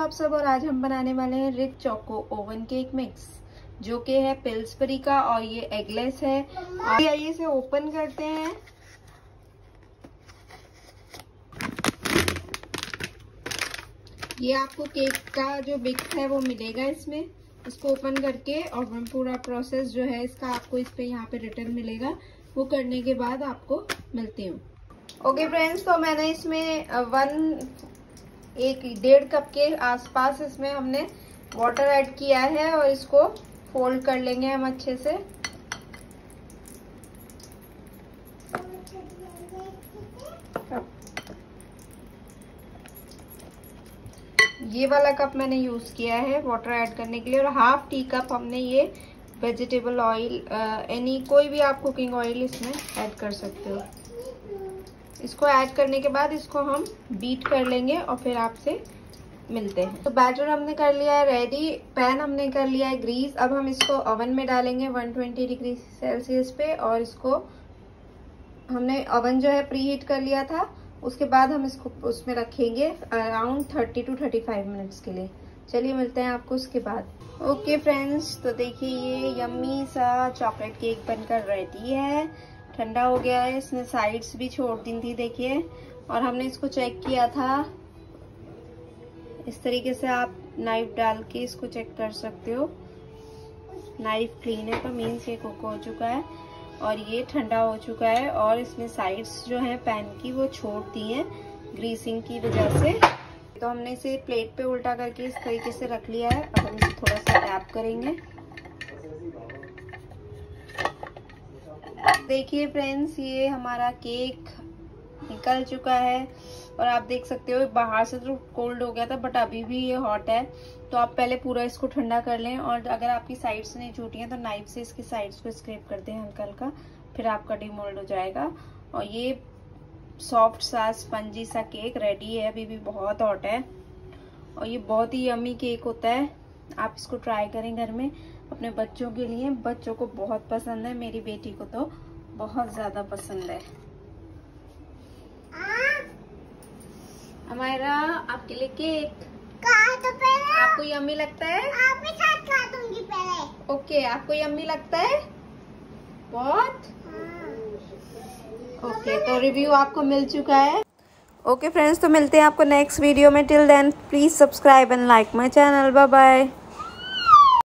आप सब, और आज हम बनाने वाले हैं rich choco oven cake mix, जो कि है पिल्सबरी का और ये एगलेस है। आइए इसे ओपन करते हैं। ये आपको केक का जो बिक्स है वो मिलेगा इसमें। इसको ओपन करके और पूरा प्रोसेस जो है इसका आपको इस पे यहाँ पे रिटर्न मिलेगा। वो करने के बाद आपको मिलती हूँ। ओके फ्रेंड्स, तो मैंने इसमें 1.5 कप के आसपास इसमें हमने वाटर ऐड किया है और इसको फोल्ड कर लेंगे हम अच्छे से। ये वाला कप मैंने यूज किया है वाटर ऐड करने के लिए, और 1/2 टी कप हमने ये वेजिटेबल ऑयल, कोई भी आप कुकिंग ऑयल इसमें ऐड कर सकते हो। इसको ऐड करने के बाद इसको हम बीट कर लेंगे और फिर आपसे मिलते हैं। तो बैटर हमने कर लिया है रेडी, पैन हमने कर लिया है ग्रीस। अब हम इसको ओवन में डालेंगे 120 डिग्री सेल्सियस पे, और इसको हमने ओवन जो है प्री हीट कर लिया था। उसके बाद हम इसको उसमें रखेंगे अराउंड 30 to 35 मिनट्स के लिए। चलिए मिलते हैं आपको उसके बाद। ओके फ्रेंड्स, तो देखिए ये यम्मी सा चॉकलेट केक बनकर रेडी है। ठंडा हो गया है, इसने साइड्स भी छोड़ दी थी देखिए, और हमने इसको चेक किया था। इस तरीके से आप नाइफ डाल के इसको चेक कर सकते हो। नाइफ क्लीन है तो मीन्स ये कुक हो चुका है, और ये ठंडा हो चुका है। और इसमें साइड्स जो है पैन की वो छोड़ दी है ग्रीसिंग की वजह से। तो हमने इसे प्लेट पे उल्टा करके इस तरीके से रख लिया है। अब हम इसे थोड़ा सा टैप करेंगे। देखिए फ्रेंड्स, ये हमारा केक निकल चुका है, और आप देख सकते हो बाहर से तो कोल्ड हो गया था बट अभी भी ये हॉट है। तो आप पहले पूरा इसको ठंडा कर लें, और अगर आपकी साइड्स नहीं छूटी हैं तो नाइफ से इसकी साइड्स को स्क्रैप कर दें हल्का हल्का, फिर आपका डिमोल्ड हो जाएगा। और ये सॉफ्ट सा स्पंजी सा केक रेडी है। अभी भी बहुत हॉट है, और ये बहुत ही यम्मी केक होता है। आप इसको ट्राई करें घर में अपने बच्चों के लिए। बच्चों को बहुत पसंद है, मेरी बेटी को तो बहुत ज्यादा पसंद है। हमारा आपके लिए केक तो पहले आपको यम्मी लगता है? आपके साथ खा दूंगी पहले। ओके, आपको यम्मी लगता है बहुत? ओके, तो रिव्यू आपको मिल चुका है। ओके फ्रेंड्स, तो मिलते हैं आपको नेक्स्ट वीडियो में। Till then please subscribe and like my channel. Bye bye.